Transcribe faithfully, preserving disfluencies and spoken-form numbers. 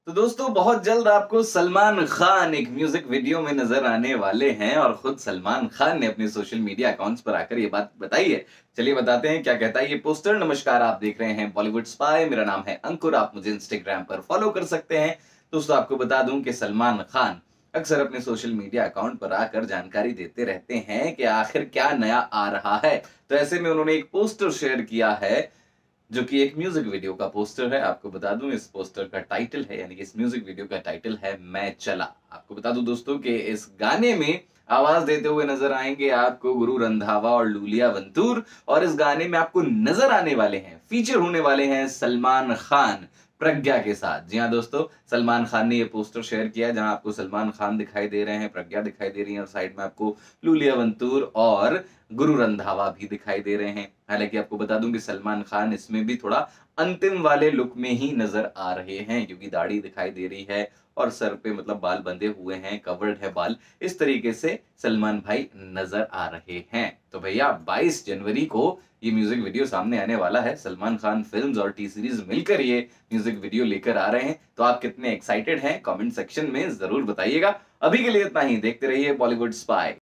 तो दोस्तों बहुत जल्द आपको सलमान खान एक म्यूजिक वीडियो में नजर आने वाले हैं और खुद सलमान खान ने अपने सोशल मीडिया अकाउंट्स पर आकर ये बात बताई है। चलिए बताते हैं क्या कहता है ये पोस्टर। नमस्कार, आप देख रहे हैं बॉलीवुड स्पाई। मेरा नाम है अंकुर, आप मुझे इंस्टाग्राम पर फॉलो कर सकते हैं। दोस्तों आपको बता दूं कि सलमान खान अक्सर अपने सोशल मीडिया अकाउंट पर आकर जानकारी देते रहते हैं कि आखिर क्या नया आ रहा है। तो ऐसे में उन्होंने एक पोस्टर शेयर किया है जो कि एक म्यूजिक वीडियो का पोस्टर है। आपको बता दूं इस पोस्टर का टाइटल है, यानी कि इस म्यूजिक वीडियो का टाइटल है मैं चला। आपको बता दूं दोस्तों कि इस गाने में आवाज देते हुए नजर आएंगे आपको गुरु रंधावा और लूलिया वंतूर, और इस गाने में आपको नजर आने वाले हैं, फीचर होने वाले हैं सलमान खान प्रज्ञा के साथ। जी हाँ दोस्तों, सलमान खान ने ये पोस्टर शेयर किया जहां आपको सलमान खान दिखाई दे रहे हैं, प्रज्ञा दिखाई दे रही है और साइड में आपको लूलिया वंतूर और गुरु रंधावा भी दिखाई दे रहे हैं। हालांकि आपको बता दूं कि सलमान खान इसमें भी थोड़ा अंतिम वाले लुक में ही नजर आ रहे हैं, क्योंकि दाढ़ी दिखाई दे रही है और सर पे मतलब बाल बंधे हुए हैं, कवर्ड है बाल। इस तरीके से सलमान भाई नजर आ रहे हैं। तो भैया बाईस जनवरी को ये म्यूजिक वीडियो सामने आने वाला है। सलमान खान फिल्म्स और टी सीरीज मिलकर ये म्यूजिक वीडियो लेकर आ रहे हैं। तो आप कितने एक्साइटेड हैं कमेंट सेक्शन में जरूर बताइएगा। अभी के लिए इतना ही, देखते रहिए बॉलीवुड स्पाई।